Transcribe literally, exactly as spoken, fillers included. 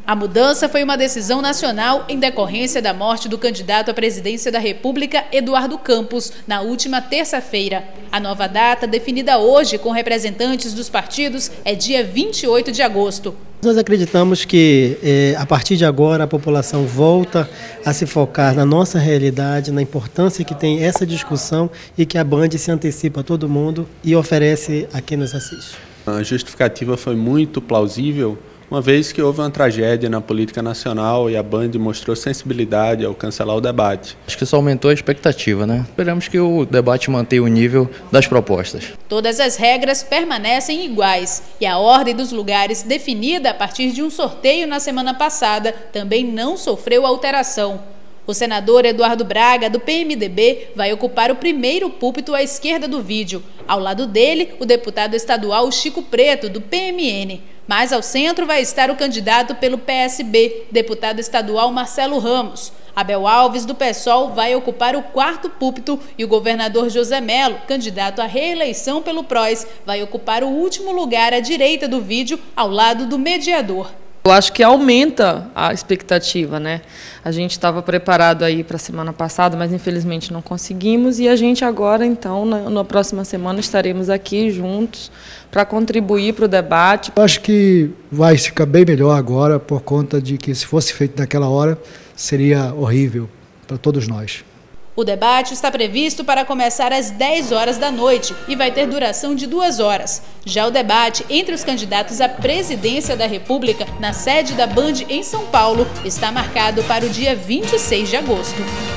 A mudança foi uma decisão nacional em decorrência da morte do candidato à presidência da República, Eduardo Campos, na última terça-feira. A nova data, definida hoje com representantes dos partidos, é dia vinte e oito de agosto. Nós acreditamos que, eh, a partir de agora, a população volta a se focar na nossa realidade, na importância que tem essa discussão e que a Band se antecipa a todo mundo e oferece a quem nos assiste. A justificativa foi muito plausível, uma vez que houve uma tragédia na política nacional e a Band mostrou sensibilidade ao cancelar o debate. Acho que isso aumentou a expectativa, né? Esperamos que o debate mantenha o nível das propostas. Todas as regras permanecem iguais e a ordem dos lugares, definida a partir de um sorteio na semana passada, também não sofreu alteração. O senador Eduardo Braga, do P M D B, vai ocupar o primeiro púlpito à esquerda do vídeo. Ao lado dele, o deputado estadual Chico Preto, do P M N. Mais ao centro vai estar o candidato pelo P S B, deputado estadual Marcelo Ramos. Abel Alves, do PSOL, vai ocupar o quarto púlpito e o governador José Mello, candidato à reeleição pelo P R O S, vai ocupar o último lugar à direita do vídeo, ao lado do mediador. Eu acho que aumenta a expectativa, né? A gente estava preparado aí para a semana passada, mas infelizmente não conseguimos. E a gente agora, então, na, na próxima semana, estaremos aqui juntos para contribuir para o debate. Eu acho que vai ficar bem melhor agora, por conta de que, se fosse feito naquela hora, seria horrível para todos nós. O debate está previsto para começar às dez horas da noite e vai ter duração de duas horas. Já o debate entre os candidatos à presidência da República, na sede da Band em São Paulo, está marcado para o dia vinte e seis de agosto.